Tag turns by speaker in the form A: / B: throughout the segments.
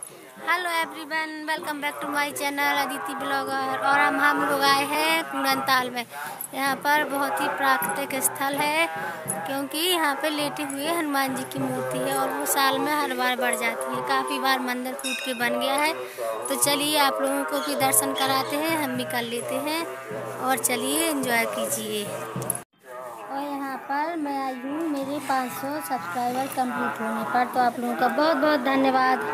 A: Hello everyone, welcome back to my channel Aditi blogger. और हम लोग आए हैं कूड़नताल में। यहाँ पर बहुत ही प्राकृतिक स्थल है, क्योंकि यहाँ पे लेटे हुए हनुमान जी की मूर्ति है और वो साल में हर बार बढ़ जाती है। काफ़ी बार मंदिर टूट के बन गया है, तो चलिए आप लोगों को भी दर्शन कराते हैं, हम भी कर लेते हैं। और चलिए एंजॉय कीजिए। और यहाँ पर मैं आई हूँ मेरे 500 सब्सक्राइबर कंप्लीट होने पर, तो आप लोगों का बहुत बहुत धन्यवाद।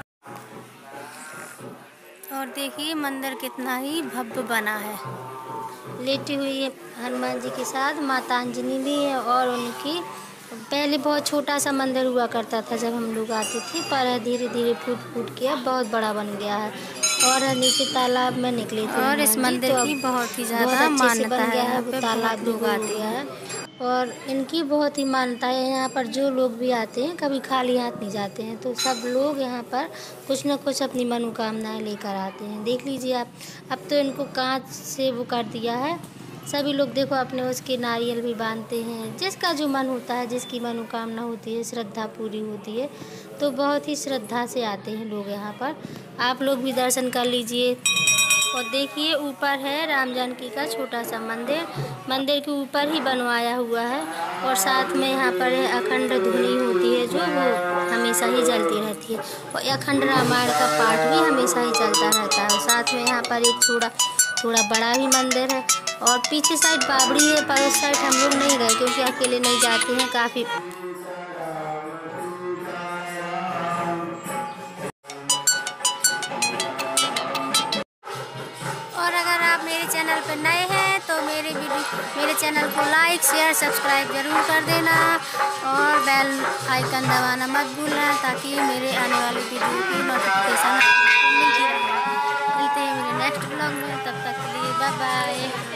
A: और देखिए मंदिर कितना ही भव्य बना है। लेटी हुई हनुमान जी के साथ माता अंजनी भी है। और उनकी पहले बहुत छोटा सा मंदिर हुआ करता था जब हम लोग आते थे, पर धीरे धीरे फूट फूट के अब बहुत बड़ा बन गया है। और नीचे तालाब में निकले थे और इस मंदिर की बहुत ही ज़्यादा मान्यता है। वो तालाब लोग आते हैं और इनकी बहुत ही मान्यता है। यहाँ पर जो लोग भी आते हैं कभी खाली हाथ नहीं जाते हैं, तो सब लोग यहाँ पर कुछ न कुछ अपनी मनोकामनाएं लेकर आते हैं। देख लीजिए आप, अब तो इनको कांच से वो कर दिया है। सभी लोग देखो अपने उसके नारियल भी बांधते हैं। जिसका जो मन होता है, जिसकी मनोकामना होती है, श्रद्धा पूरी होती है, तो बहुत ही श्रद्धा से आते हैं लोग यहाँ पर। आप लोग भी दर्शन कर लीजिए। और देखिए ऊपर है राम जानकी का छोटा सा मंदिर, मंदिर के ऊपर ही बनवाया हुआ है। और साथ में यहाँ पर अखंड धुनी होती है जो वो हमेशा ही जलती रहती है। और अखंड रामायण का पाठ भी हमेशा ही चलता रहता है। साथ में यहाँ पर एक थोड़ा बड़ा भी मंदिर है। और पीछे साइड बावड़ी है, पर उस साइड हम लोग नहीं गए क्योंकि अकेले नहीं जाते हैं काफ़ी। और अगर आप मेरे चैनल पर नए हैं तो मेरे चैनल को लाइक शेयर सब्सक्राइब जरूर कर देना। और बेल आइकन दबाना मत भूलना, ताकि मेरे आने वाली वीडियो की नोटिफिकेशन मिलती रहे। मिलते हैं मेरे नेक्स्ट ब्लॉग में, तब तक के लिए बाय बाय।